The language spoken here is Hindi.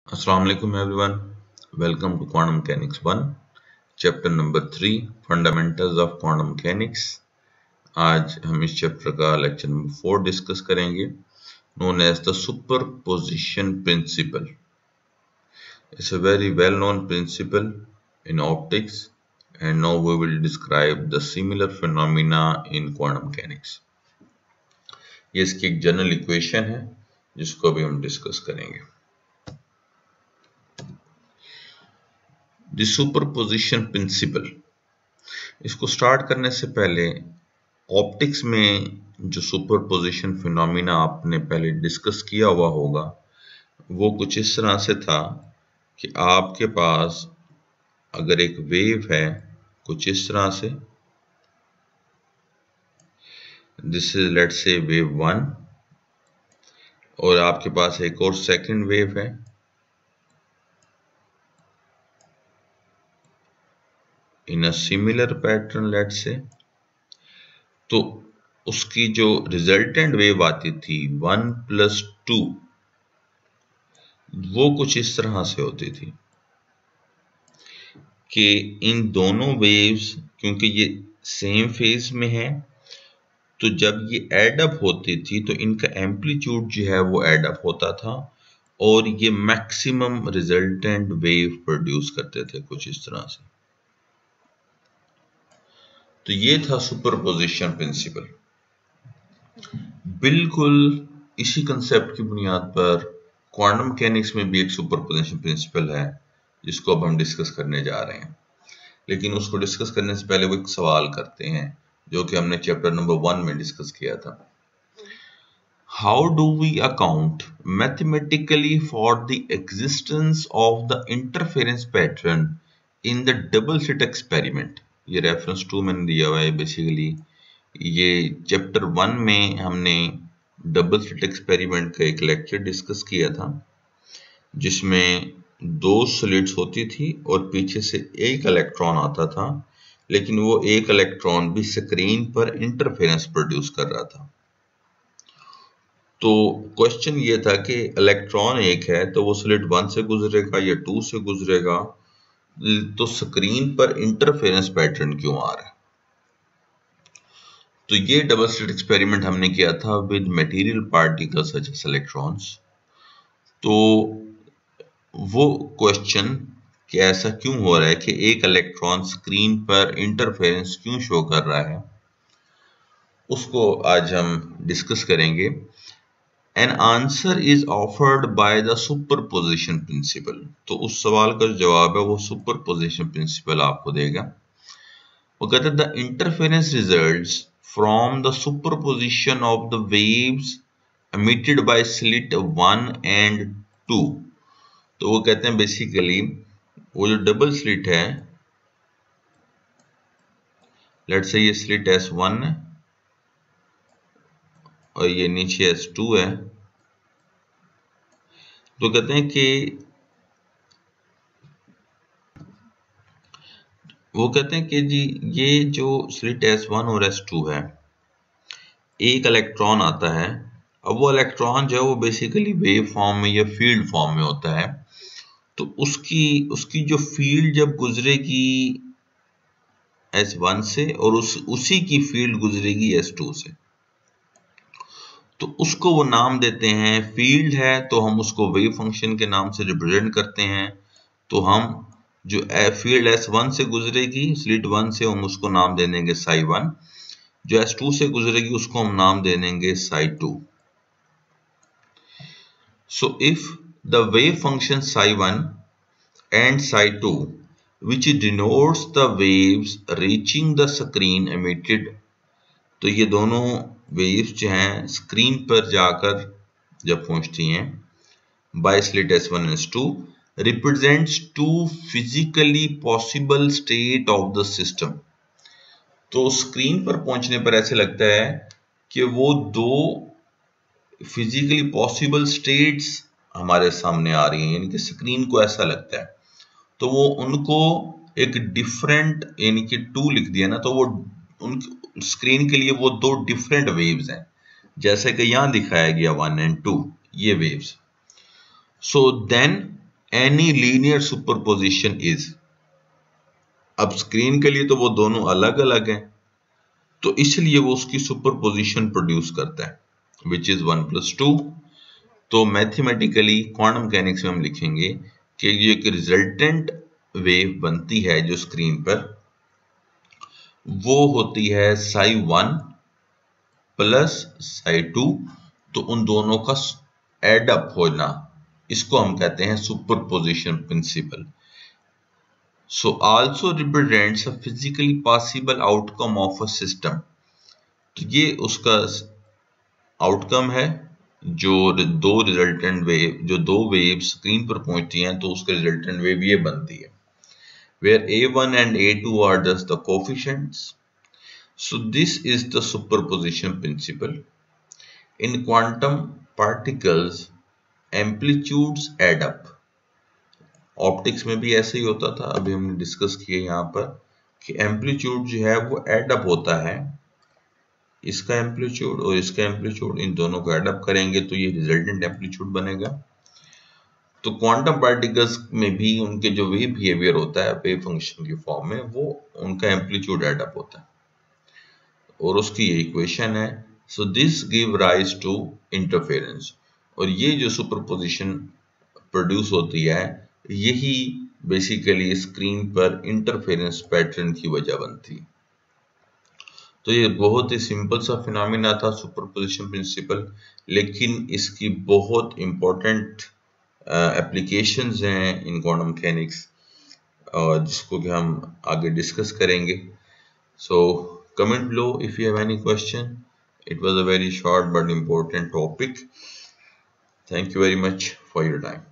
Assalamu alaikum everyone. Welcome to Quantum Mechanics 1, Chapter number 3, Fundamentals of Quantum Mechanics. आज हम इस चैप्टर का लेक्चर नंबर 4 डिस्कस करेंगे, known as the superposition principle. It's a very well-known principle in optics, and now we will describe the similar phenomena in quantum mechanics. ये इसकी एक जनरल इक्वेशन है जिसको अभी हम डिस्कस करेंगे. द सुपरपोजिशन प्रिंसिपल, इसको स्टार्ट करने से पहले ऑप्टिक्स में जो सुपरपोजिशन फिनोमिना आपने पहले डिस्कस किया हुआ होगा वो कुछ इस तरह से था कि आपके पास अगर एक वेव है कुछ इस तरह से, this is let's say wave 1, और आपके पास एक और सेकंड वेव है in a similar pattern let's say, तो उसकी जो रिजल्टेंट वेव आती थी 1+2 वो कुछ इस तरह से होती थी कि इन दोनों वेव्स क्योंकि ये सेम फेज में है तो जब ये एड अप होती थी तो इनका एम्पलीट्यूड जो है वो एड अप होता था और ये मैक्सिमम रिजल्टेंट वेव प्रोड्यूस करते थे कुछ इस तरह से. तो ये था सुपरपोजिशन प्रिंसिपल. बिल्कुल इसी कंसेप्ट की बुनियाद पर क्वांटम मैकेनिक्स में भी एक सुपरपोजिशन प्रिंसिपल है जिसको अब हम डिस्कस करने जा रहे हैं. लेकिन उसको डिस्कस करने से पहले वो एक सवाल करते हैं जो कि हमने चैप्टर नंबर 1 में डिस्कस किया था. How do we account mathematically for the existence of the interference pattern in the double slit experiment. ये रेफरेंस 2 मैंने दिया हुआ है. बेसिकली ये चैप्टर 1 में हमने डबल स्लिट एक्सपेरिमेंट का एक लेक्चर डिस्कस किया था जिसमें 2 स्लिट्स होती थी और पीछे से एक इलेक्ट्रॉन आता था, लेकिन वो एक इलेक्ट्रॉन भी स्क्रीन पर इंटरफेरेंस प्रोड्यूस कर रहा था. तो क्वेश्चन ये था कि इलेक्ट्रॉन एक है तो वो स्लिट 1 से गुजरेगा या 2 से गुजरेगा, तो स्क्रीन पर इंटरफेरेंस पैटर्न क्यों आ रहा है. तो ये डबल स्लिट एक्सपेरिमेंट हमने किया था with material particles such as electrons. तो वो क्वेश्चन कि ऐसा क्यों हो रहा है कि एक इलेक्ट्रॉन स्क्रीन पर इंटरफेरेंस क्यों शो कर रहा है, उसको आज हम डिस्कस करेंगे. An answer is offered by the superposition principle. तो उस सवाल का जो जवाब है वो सुपरपोजिशन प्रिंसिपल आपको देगा. वो कहते हैं the interference results from the superposition of the waves emitted by slit 1 and 2. तो वो कहते हैं बेसिकली वो जो डबल स्लिट है, लेट्स से ये स्लिट S1 है और ये नीचे S2 है, तो कहते हैं कि वो कहते हैं कि जी ये जो स्लिट S1 और S2 है, एक इलेक्ट्रॉन आता है. अब वो इलेक्ट्रॉन जो है वो बेसिकली वेव फॉर्म में या फील्ड फॉर्म में होता है, तो उसकी जो फील्ड जब गुजरेगी S1 से और उसी की फील्ड गुजरेगी S2 से, तो उसको वो नाम देते हैं. फील्ड है तो हम उसको वेव फंक्शन के नाम से रिप्रेजेंट करते हैं. तो हम जो फील्ड S1 से गुजरेगी स्लिट 1 से, हम उसको नाम दे देंगे psi1. जो S2 से गुजरेगी उसको हम नाम दे देंगे psi2. So if the wave function psi1 and psi2 which denotes the waves reaching the screen emitted, तो ये दोनों वेव्स जो हैं स्क्रीन पर जाकर जब पहुंचती हैं by slit S1 and S2 represents two physically possible state of the system. तो स्क्रीन पर पहुंचने पर ऐसे लगता है कि वो दो फिजिकली पॉसिबल स्टेट्स हमारे सामने आ रही हैं, यानी कि स्क्रीन को ऐसा लगता है. तो वो उनको एक डिफरेंट यानी कि 2 लिख दिया ना, तो वो उन स्क्रीन के लिए वो 2 डिफरेंट वेव्स हैं, जैसे कि यहां दिखाया गया 1 and 2 ये waves. So then any linear superposition is. अब स्क्रीन के लिए तो वो दोनों अलग अलग हैं, तो इसलिए वो उसकी सुपरपोजिशन प्रोड्यूस करता है विच इज 1+2। तो मैथमेटिकली क्वांटम मैकेनिक्स में हम लिखेंगे कि ये एक रिजल्टेंट वेव बनती है जो स्क्रीन पर, वो होती है psi1 प्लस psi2। तो उन दोनों का एडअप होना, इसको हम कहते हैं superposition principle. So also represents a physically possible outcome of a system. तो ये उसका आउटकम है, जो दो वेव स्क्रीन पर पहुंचती हैं तो उसका रिजल्टेंट वेव ये बनती है, where A1 and A2 are just the coefficients. So this is the superposition principle. In quantum particles, amplitudes add up. Optics में भी ऐसे ही होता था, अभी हमने डिस्कस किया यहाँ पर कि एम्पलीट्यूड जो है वो एड अप होता है, इसका एम्पलीट्यूड और इसका एम्पलीट्यूड, इन दोनों को एड अप करेंगे तो ये रिजल्टेंट एम्पलीट्यूड बनेगा। तो क्वांटम पार्टिकल्स में भी उनके जो वेव बिहेवियर होता है वेव फंक्शन की फॉर्म में, वो उनका एम्पलीट्यूड एड अप होता है और उसकी ये इक्वेशन है। So this give rise to interference, और ये जो सुपरपोजिशन प्रोड्यूस होती है यही बेसिकली स्क्रीन पर इंटरफेरेंस पैटर्न की वजह बनती है। तो ये बहुत ही सिंपल सा फिनोमिना था सुपरपोजिशन प्रिंसिपल, लेकिन इसकी बहुत इंपॉर्टेंट एप्लीकेशंस हैं इन क्वांटम मैकेनिक्स, जिसको कि हम आगे डिस्कस करेंगे। सो comment below if you have any question. It was a very short but important topic. Thank you very much for your time.